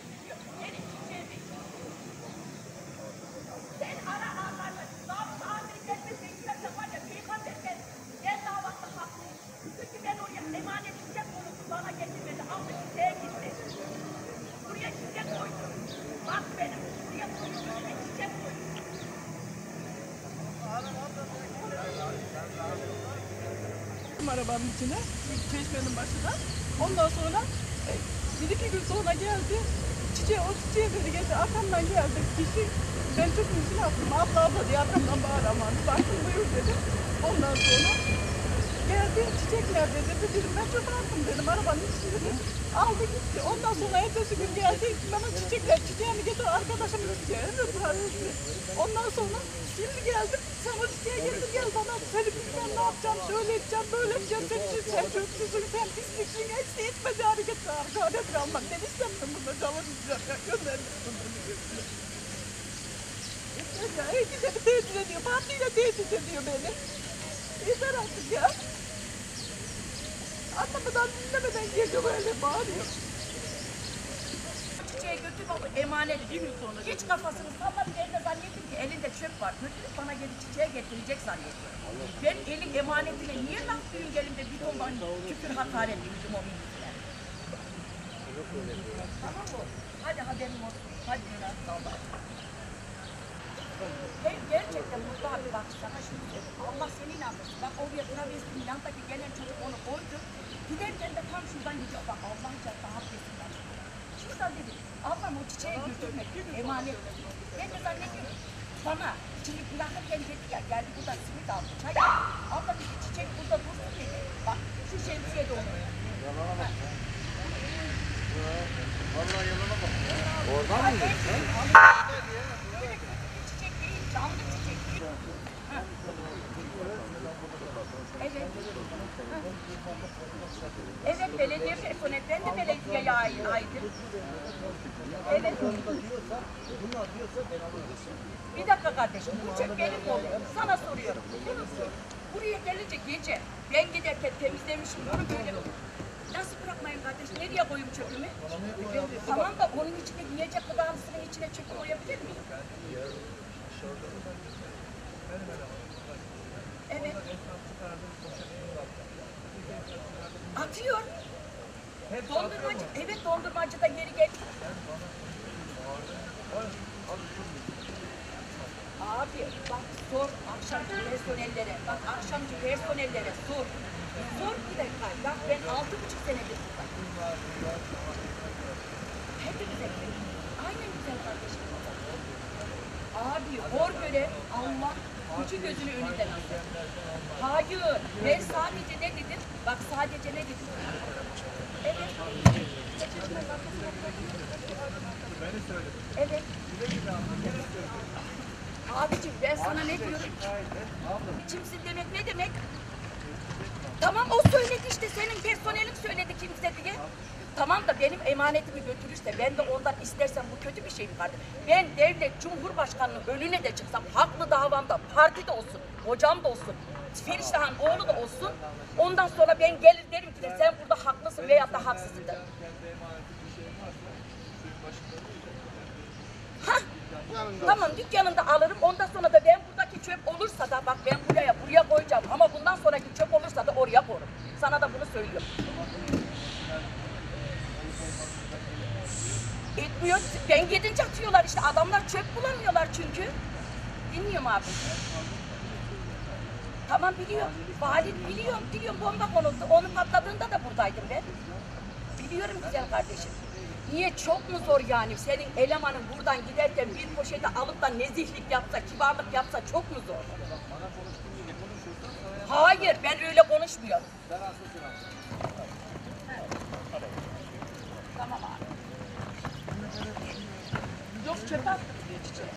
gidiyor. Senin çiçeğin değil. Sen ara ağlarla, zabıt amiri gelmesin, giderse var ya, peygamber gelsin. Ben davatta haklıyım. Çünkü ben oraya emanet çiçek konusu bana getirmedi. Aldı çiçeğe gitti. Buraya çiçek koydum. Bak benim, buraya koydum, önüme çiçek koydum. Arabanın içine, çeşmenin başına. Ondan sonra bir iki gün sonra geldi. O çiçeğe dedi geldi, arkamdan geldi. Kişi, ben çok üzgün yaptım. Abla diye arkamdan bağıramadı. Baktım buyur dedim. Ondan sonra geldi, çiçek nerede dedi. Dedim ben çok aldım dedim, arabanın içinde dedim. Aldı gitti. Ondan sonra ertesi gün geldi. Bana çiçeğini getir arkadaşımın çiçeğini. Ondan sonra şimdi geldim. Sen o çiçeğe getir gel bana. Seni bilmem ne yapacağım, şöyle edeceğim, böyle edeceğim. Sen çöpsüzsün, sen pisliksin, hepsi etmedi hareketler. Hakaret kalmak. Ben istemiyorum burada çalışacağım ya. Göndermiyorum beni götürüyor. Yeter ya, ikide bir tehdit ediyor. Partiyle tehdit ediyor beni. Yeter artık ya. Anlamadan dinlemeden geliyor böyle bağırıyor. Çiçeği götür baba emanet değil mi sonra? Hiç kafasını salladı eline zannettim ki elinde çöp var. Götürüp bana geri çiçeğe getirecek zannediyorum. Ben elin emanetine niye laf duyun gelimde bir tondan küfür hakaret duydum o bilgisine. Tamam mı? Hadi haberim olsun. Hadi biraz sağlar. Gerçekten Mutlu abi bak sana şimdi söyleyeyim. Allah seni inandırsın. Bak oraya travestinin yanındaki gelen çocuk onu koydu. Giderken de tam şuradan gidiyor. Bak Allah canına hak etsinler. Şuradan dedi. Ablam o çiçeği götürmek emanet. Ben de zannediyorum. Bana şimdi bırakırken dedi ya geldi burada simit aldı. Çay aldı. Abla dedi çiçek burada dursun dedi. Bak şu şemsiye de onu. Vallahi yalana bak. Oradan mı? Böyle çiçek değil, canlı çiçek değil. Evet. Evet, belediye personeli. Ben de belediyeye aitim. Evet. Bir dakika kardeşim, bu çöp benim oluyor. Sana soruyorum. Buraya gelince gece, ben giderken temizlemişim, bunu böyle nasıl bırakmayın kardeş? Nereye koyayım çöpümü? Tamam da onun içine yiyecek gıdalısının içine çöpü koyabilir miyim? Evet. Atıyor. Dondurmacı, evet dondurmacı da geri gel. Abi bak sor akşamcı personellere, bak akşamcı personellere sor. Sor bir dakika, bak ben 6,5 senedir buradayım. Hepimize aynen güzel kardeşim. Abi hor göre Allah ucu gözünü önünden alır. Hayır, ben sadece ne dedim? Bak sadece ne dedim? Evet. Evet. Abicim ben sana ne diyorum? Kimsin demek ne demek? Tamam o söyledi işte senin personelin söyledi kimse diye. Tamam da benim emanetimi götürürse ben de ondan istersem bu kötü bir şey mi kardeşim? Ben devlet cumhurbaşkanının önüne de çıksam haklı davamda parti de olsun, hocam da olsun, Feriştah'ın oğlu da olsun. Ondan sonra ben gelir derim ki de sen burada haklısın veyahut da haksızsın derim. Hah. Tamam dükkanında alırım. Ondan sonra da ben buradaki çöp olursa da bak ben buraya koyacağım ama bundan sonraki çöp olursa da oraya koyarım. Sana da bunu söylüyorum. Etmiyor. Ben gidince atıyorlar işte. Adamlar çöp bulamıyorlar çünkü. Bilmiyorum abi. Tamam biliyorum. Vali biliyorum bomba konuldu. Onun patladığında da buradaydım ben. Biliyorum güzel kardeşim. Niye çok mu zor yani senin elemanın buradan giderken bir poşeti alıp da nezihlik yapsa, kibarlık yapsa çok mu zor? Hayır ben öyle konuşmuyorum.